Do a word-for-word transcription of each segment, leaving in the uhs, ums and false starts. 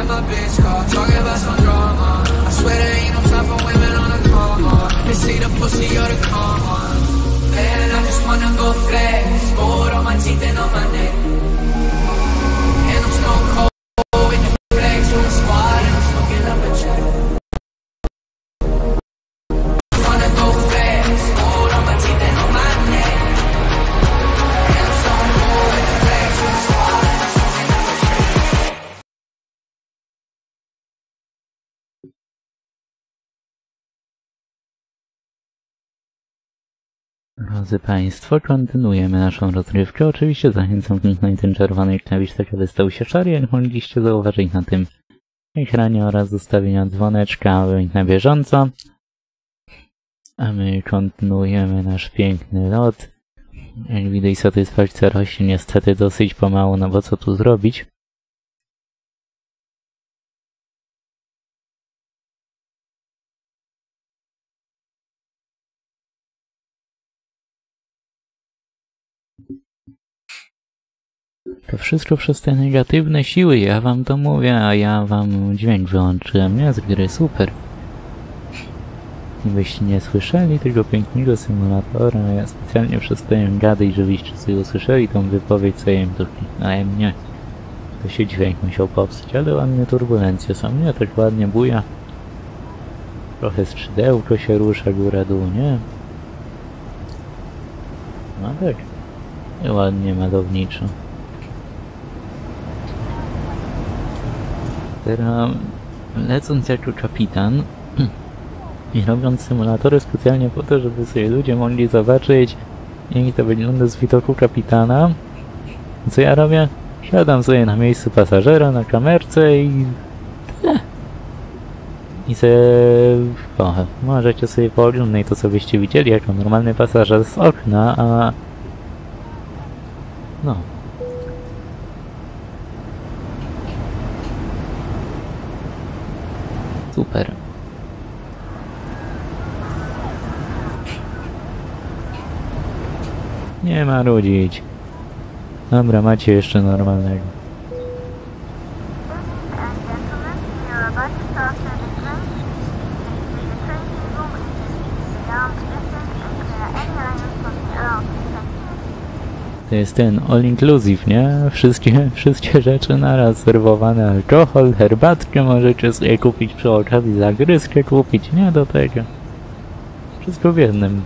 my bitch car, talking about some drama. I swear there ain't no time for women on the coma. They say the pussy or the karma. Man, I just wanna go flex, gold on my teeth and on my neck. And I'm stone cold with the flex, with the squad, and I'm smoking up a check. Wanna go flex, gold on my teeth and on my neck. And I'm stone cold with the flex, with the squad, and I'm smoking up a check. Drodzy Państwo, kontynuujemy naszą rozrywkę. Oczywiście zachęcam kliknąć ten czerwony klawisz, tak aby stał się szary, jak mogliście zauważyć na tym ekranie, oraz zostawienia dzwoneczka, aby być na bieżąco. A my kontynuujemy nasz piękny lot. Jak widać, satysfakcja rośnie niestety dosyć pomału, no bo co tu zrobić? To wszystko przez te negatywne siły, ja wam to mówię, a ja wam dźwięk wyłączyłem, nie? Z gry, super. Gdybyście nie słyszeli tego pięknego symulatora, ja specjalnie przestałem gadać, żebyście sobie usłyszeli tą wypowiedź, co ja im to kliknąłem, nie? To się dźwięk musiał popsuć, ale ładne turbulencje są, nie? Tak ładnie buja. Trochę skrzydełko się rusza, góra-dół, nie? No tak. I ładnie, malowniczo. Teraz lecąc jako kapitan i robiąc symulatory specjalnie po to, żeby sobie ludzie mogli zobaczyć, jak to wygląda z widoku kapitana, co ja robię? Siadam sobie na miejscu pasażera, na kamerce i tyle. I sobie... O, możecie sobie pooglądać to, co byście widzieli jako normalny pasażer z okna, a... No. Super. Nie marudzić. Dobra, macie jeszcze normalnego. To jest ten all inclusive, nie? Wszystkie, wszystkie rzeczy naraz, serwowany alkohol, herbatkę możecie sobie kupić przy okazji, zagryzkę kupić, nie? Do tego. Wszystko w jednym.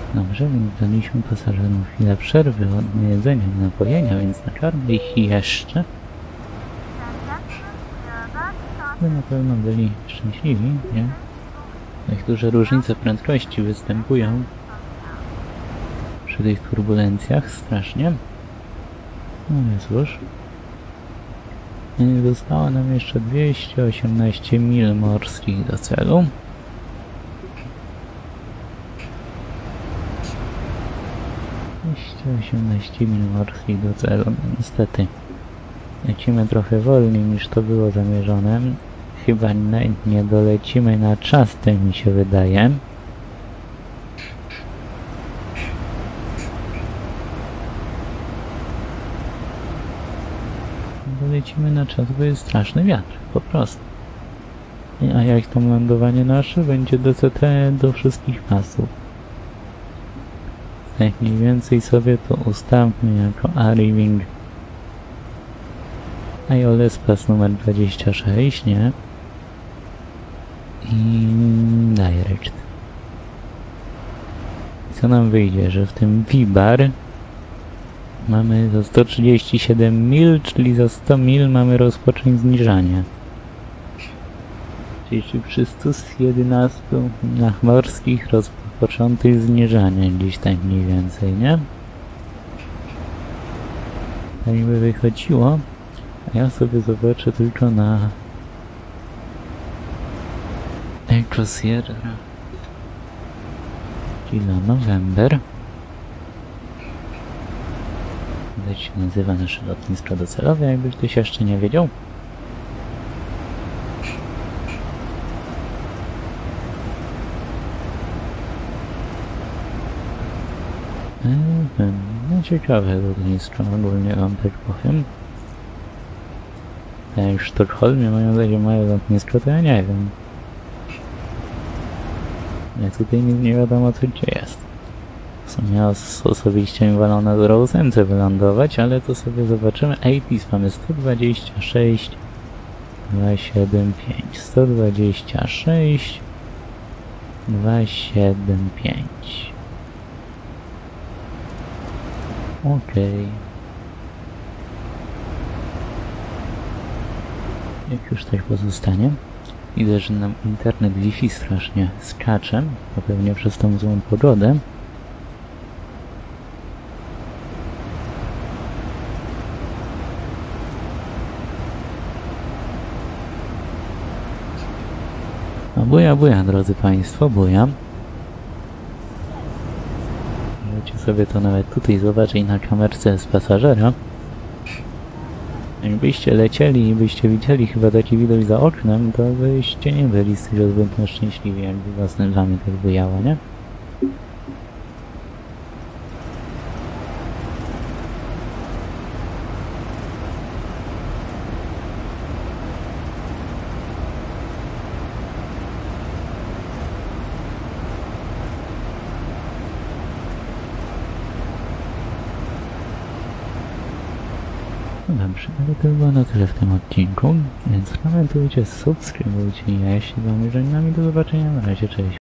Dobrze, więc daliśmy pasażerom chwilę przerwy od jedzenia i napojenia, więc nakarmy ich jeszcze. By na pewno byli szczęśliwi, nie? Tak duże różnice prędkości występują przy tych turbulencjach strasznie. No więc cóż. Zostało nam jeszcze dwieście osiemnaście mil morskich do celu. dwieście osiemnaście mil morskich do celu. No, niestety lecimy trochę wolniej niż to było zamierzone. Chyba nie, nie dolecimy na czas, tak mi się wydaje. Dolecimy na czas, bo jest straszny wiatr, po prostu. A jak tam lądowanie nasze będzie D C T do wszystkich pasów. Tak mniej więcej sobie to ustawmy jako arriving I O L S pas numer dwadzieścia sześć, nie? I direct. Co nam wyjdzie, że w tym V-bar mamy za sto trzydzieści siedem mil, czyli za sto mil mamy rozpocząć zniżanie. Czyli przy stu jedenastu milach morskich rozpoczętych zniżanie, gdzieś tak mniej więcej, nie? Tak by wychodziło. A ja sobie zobaczę tylko na Echo Sierra, czyli na November. Tak się nazywa nasze lotnisko docelowe, jakby ktoś jeszcze nie wiedział. No ciekawe lotnisko, ogólnie wam tak powiem. A jak w Sztokholmie mają takie małe lotnisko, to ja nie wiem. Ja tutaj nie, nie wiadomo co gdzie jest. W sumie osobiście mi walą na ósemce wylądować, ale to sobie zobaczymy. A T S mamy sto dwadzieścia sześć dwieście siedemdziesiąt pięć. sto dwadzieścia sześć dwieście siedemdziesiąt pięć. Okej. Jak już tak pozostanie. Widzę, że nam internet Wi-Fi strasznie skacze, to pewnie przez tą złą pogodę. No buja, buja, drodzy Państwo, buja. Możecie sobie to nawet tutaj zobaczyć na kamerce z pasażera. Jakbyście lecieli i byście widzieli chyba taki widok za oknem, to byście nie byli z tego zbytnio szczęśliwi, jakby własnym wami tak bujało, nie? Dobrze, ale to było na tyle w tym odcinku, więc komentujcie, subskrybujcie i ja jeśli wam jeżeli nami do zobaczenia, na razie, cześć.